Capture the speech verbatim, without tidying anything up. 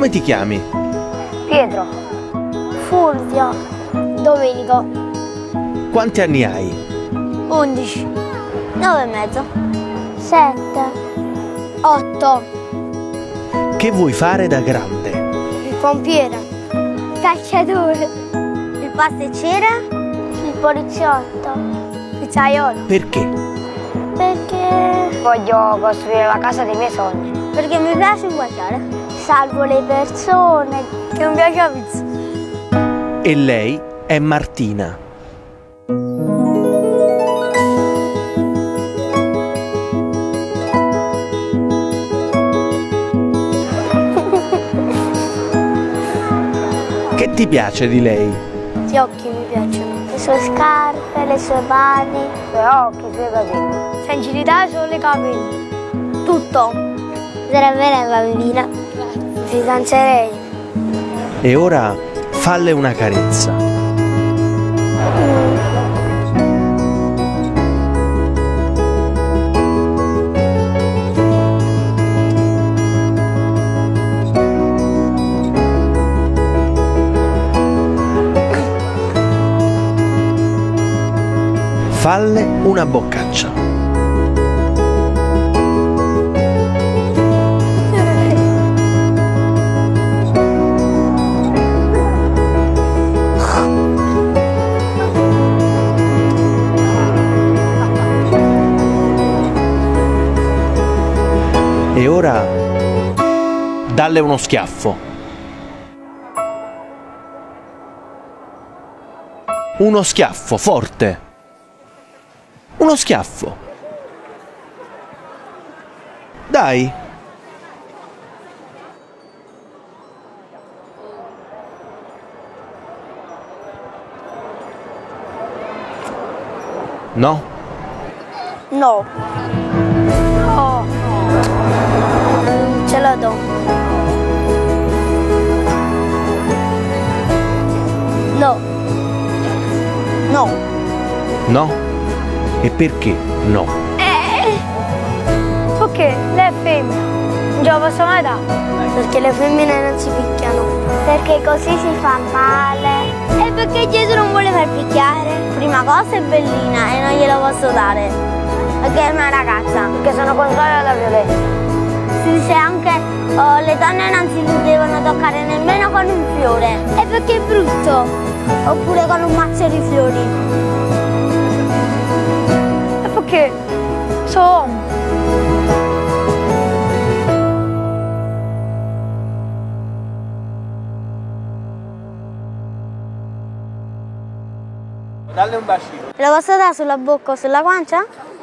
Come ti chiami? Pietro. Fulvio. Domenico. Quanti anni hai? Undici. Nove e mezzo. Sette. Otto. Che vuoi fare da grande? Il pompiere. Il calciatore. Il pasticcere. Il poliziotto. Il pizzaiolo. Perché? Perché... Voglio costruire la casa dei miei sogni. Perché mi piace guardare. Salvo le persone. Che non piace la pizza. E lei è Martina. Che ti piace di lei? Gli occhi mi piacciono. Le sue scarpe, le sue mani. I suoi occhi, i suoi capelli. Sincerità solo i capelli. Tutto. Sarebbe una bambina. Mi fidanzerei. E ora falle una carezza. Falle una boccaccia. E ora dalle uno schiaffo. Uno schiaffo forte. Uno schiaffo. Dai. No? No. No. Non ce la do. No. No. No? E perché no? Eh. Perché? Lei è femmina. Non ce la posso mai dare. Perché le femmine non si picchiano. Perché così si fa male. E perché Gesù non vuole far picchiare. Prima cosa è bellina e non glielo posso dare. Perché è una ragazza. Perché sono contraria alla violenza. Si dice anche oh, le donne non si devono toccare nemmeno con un fiore. E perché è brutto. Oppure con un mazzo di fiori. E perché? Sono uomo. Dalle un bacino. Lo posso dare sulla bocca o sulla guancia?